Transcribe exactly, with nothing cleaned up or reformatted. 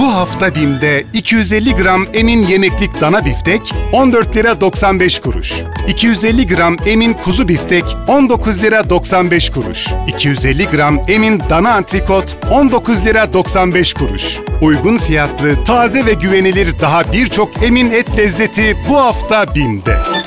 Bu hafta BİM'de iki yüz elli gram Emin yemeklik dana biftek on dört lira doksan beş kuruş. iki yüz elli gram Emin kuzu biftek on dokuz lira doksan beş kuruş. iki yüz elli gram Emin dana antrikot on dokuz lira doksan beş kuruş. Uygun fiyatlı, taze ve güvenilir daha birçok Emin et lezzeti bu hafta BİM'de.